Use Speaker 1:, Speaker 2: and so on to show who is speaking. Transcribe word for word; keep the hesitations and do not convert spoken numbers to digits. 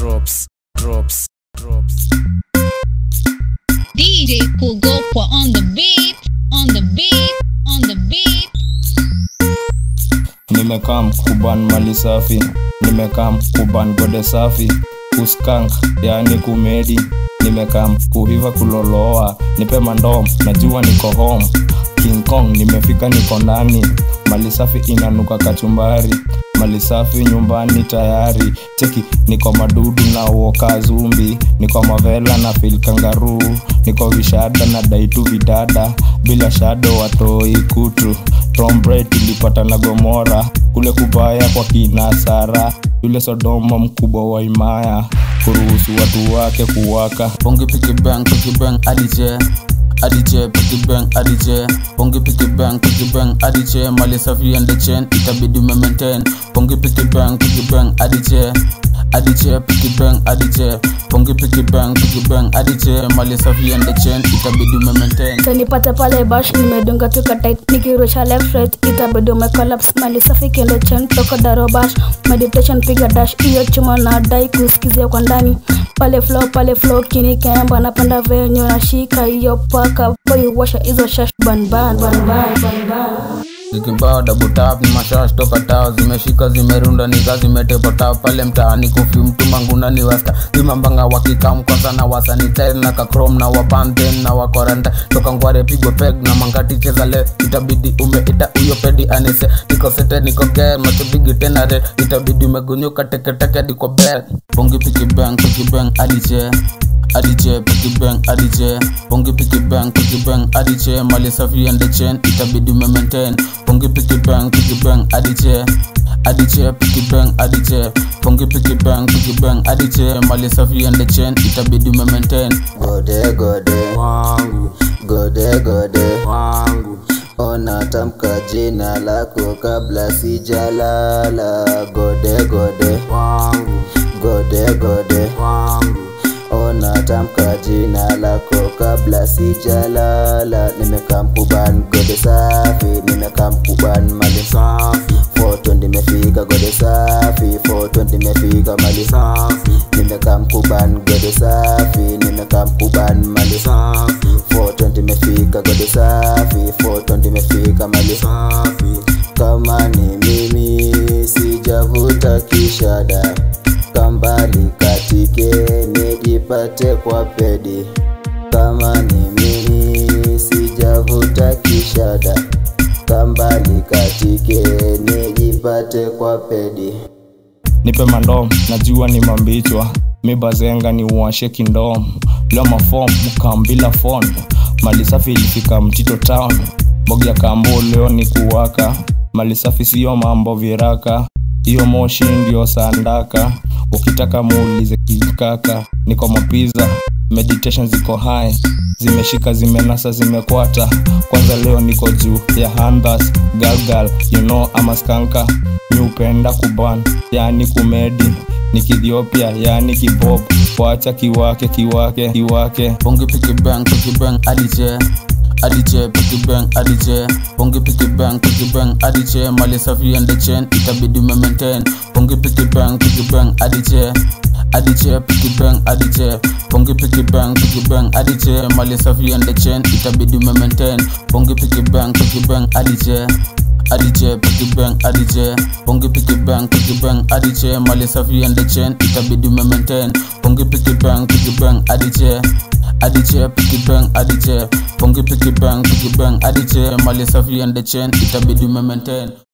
Speaker 1: drops, drops, drops.
Speaker 2: D J Kugopwa on the beat, on the beat, on the beat.
Speaker 3: Nimekam kuban mali safi, nimekam kuban gode safi, kuskank yani kumedi, nimekam kuhiva kuloloa, nipe mandom, najua niko home, King Kong nimefika niko ndani, mali safi inanuka kachumbari, mali safi nyumbani tayari, cheki niko madudu na uoka zumbi, niko mavela na feel kangaroo, niko vishada na daitu vidada, bila shadow watoi kutu, Tom Brady tulipata na Gomora, kule kubaya kwa kinasara, yule Sodoma mkubwa wa Imaya, kuruhusu watu wake kuwaka.
Speaker 4: Bongi piki bang, piki bang, adije Adije, piki bang, adije Bongi piki bang, piki bang, adije Mali safi and the chain, itabidi me maintain. Bongi piki bang, piki bang, adije Adije, piki bang, adije Bongi piki bang, piki bang, adije Mali safi and the chain, itabidi me maintain.
Speaker 5: Tanipata pale bash, nimedunga tuka tight, nikirusha left right, itabidi me collapse. Mali safi kendo chain, toko daro bash, meditation piga dash, iyo chuma na dai kusikizia kwa ndani. Pale flow, pale flow, kini kemba, napenda venyo na shika, iyo paka, boy washa izo shash, ban ban, ban ban, ban ban.
Speaker 4: Zikimbao double tap ni mashash toka tao, zimeshika zimerunda nika zimetepo tao, pale mtaani kufi mtu manguna ni wasta, zimambanga wakikam kwanza na wasanitize na kakrom na wabanden na wakoranda, toka ngware pigo peg na mangati cheza le, itabidi umeita uyo pedi anise, niko sete niko gel macho bigi tena red, itabidi umegunyuka teke teke diko bell. Bongi piki bang, piki bang, adije Adije, piki bang, adije Bongi piki bang, piki bang, adije Mali safi and the chain, itabidi me maintain. Bongi piki bang, piki bang, adije Adije, piki bang, adije Bongi piki bang, piki bang, adije Mali safi and the chain, itabidi me maintain.
Speaker 6: Gode gode
Speaker 4: Wangu,
Speaker 6: gode gode
Speaker 4: wangu
Speaker 6: ona tamka jina lako kabla sijalala. Gode gode
Speaker 4: Wangu,
Speaker 6: gode gode
Speaker 4: wangu
Speaker 6: ona tamka jina lako kabla sijalala. Nimekam kuban gode safi, nimekam kuban mali
Speaker 4: safi,
Speaker 6: four twenty nimefika gode safi, four twenty nimefika mali
Speaker 4: safi,
Speaker 6: nimekam kuban gode safi, nimekam kuban mali
Speaker 4: safi,
Speaker 6: four twenty nimefika gode safi, four twenty nimefika mali
Speaker 4: safi.
Speaker 6: Kama ni mimi sijavuta kishada, kambali katike nijipate kwa pedi. Kama ni mimi sijavuta kishada, kambali katike nijipate kwa pedi.
Speaker 3: Nipe mandom, najua ni mambichwa, mibazenga ni uwashe kindom, leo mafom, mukambila phone, mali safi ilifika mtito town, bogi ya kambo leo ni kuwaka, mali safi siyo mambo viraka, iyo moshi ndio sandaka, ukitaka muulize kikaka, niko mapiza, meditation ziko high, zimeshika zimenasa zimekwata, kwanza leo niko juu ya handbas, gal gal, you know ama skanka, nyupenda kuban, yani kumedi, nikidhiopia yani kibob, wacha kiwake kiwake kiwake.
Speaker 4: Bongi piki bang, piki bang, adije Adije, piki bang, adije Bongi piki bang, piki bang, adije Mali safi and the chain, itabidi me maintain. Bongi piki bang, piki bang, adije Adije, piki bang, adije Bongi piki bang, piki bang, adije Mali safi and the chain, itabidi me maintain. Bongi piki bang, piki bang, adije Adije, piki bang, adije Bongi piki bang, piki bang, adije Mali safi and the chain, itabidi me maintain. Bongi piki bang, piki bang, adije Adije, piki bang, adije Bongi piki bang, piki bang, adije Mali safi and the chain, itabidi me maintain.